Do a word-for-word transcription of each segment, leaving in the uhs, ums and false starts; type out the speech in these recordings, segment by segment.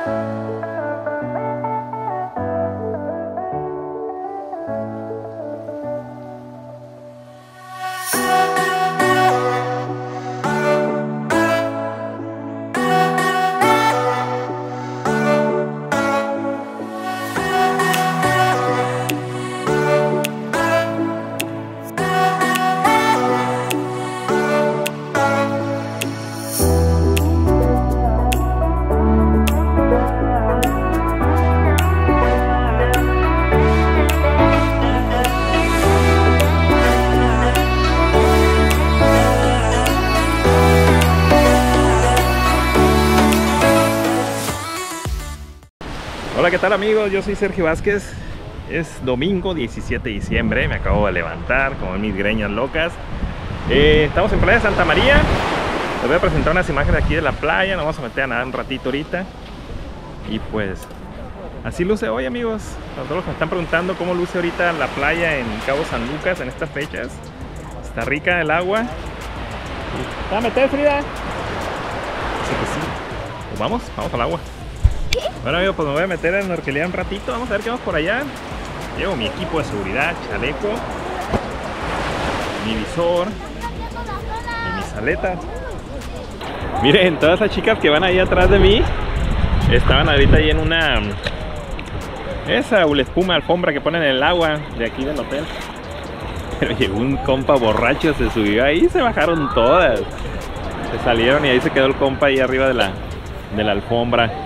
Hola, ¿qué tal amigos? Yo soy Sergio Vázquez. Es domingo diecisiete de diciembre, me acabo de levantar con mis greñas locas. eh, Estamos en Playa Santa María. Les voy a presentar unas imágenes aquí de la playa. Nos vamos a meter a nadar un ratito ahorita. Y pues así luce hoy, amigos. Para todos los que me están preguntando cómo luce ahorita la playa en Cabo San Lucas en estas fechas. Está rica el agua. ¿Te vas a meter, Frida? Sí que sí. Pues vamos, vamos al agua. Bueno amigos, pues me voy a meter en Norquelía un ratito. Vamos a ver qué vamos por allá. Llevo mi equipo de seguridad, chaleco, mi visor y mis aletas. Miren, todas esas chicas que van ahí atrás de mí estaban ahorita ahí en una... esa espuma, alfombra que ponen en el agua de aquí del hotel. Pero llegó un compa borracho, se subió ahí y se bajaron todas. Se salieron y ahí se quedó el compa ahí arriba de la, de la alfombra.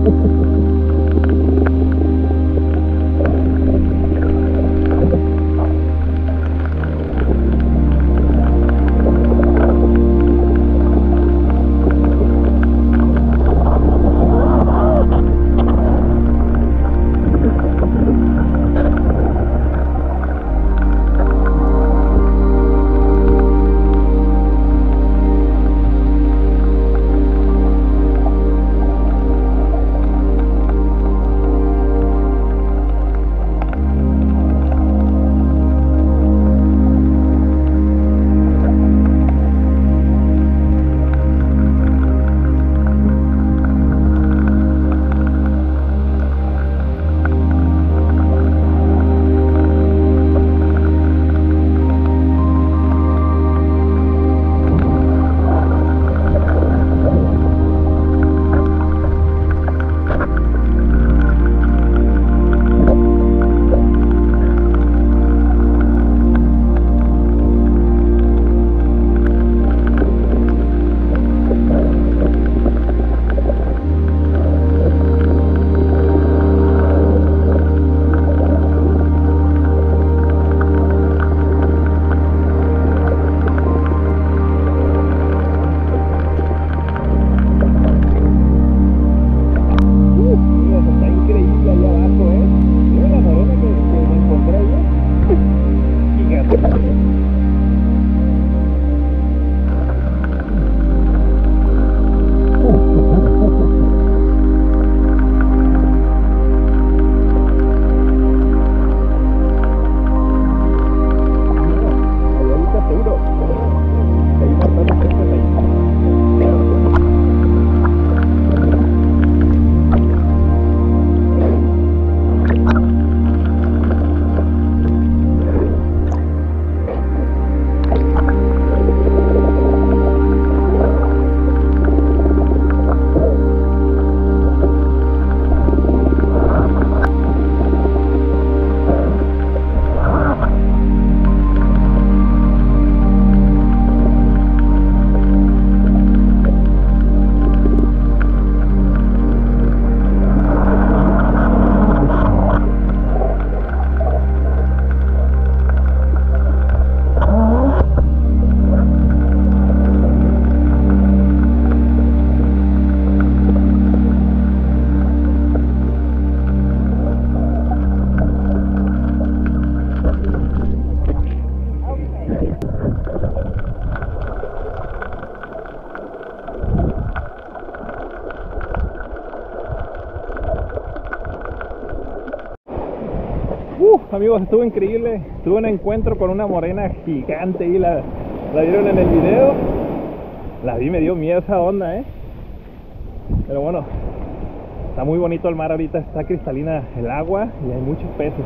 Uh, amigos, estuvo increíble. Tuve un encuentro con una morena gigante y la, la vieron en el video. La vi, me dio miedo esa onda, eh. Pero bueno, está muy bonito el mar ahorita, está cristalina el agua y hay muchos peces.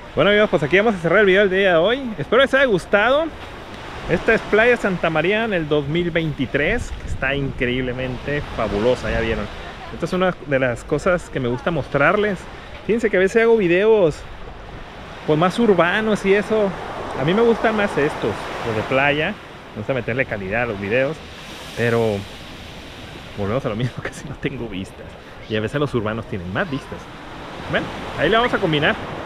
Bueno amigos, pues aquí vamos a cerrar el video del día de hoy. Espero les haya gustado. Esta es Playa Santa María en el dos mil veintitrés, que está increíblemente fabulosa, ya vieron. Esta es una de las cosas que me gusta mostrarles. Fíjense que a veces hago videos pues más urbanos y eso. A mí me gustan más estos, los de playa. Me gusta meterle calidad a los videos, pero volvemos a lo mismo, casi no tengo vistas. Y a veces los urbanos tienen más vistas. Bueno, ahí le vamos a combinar.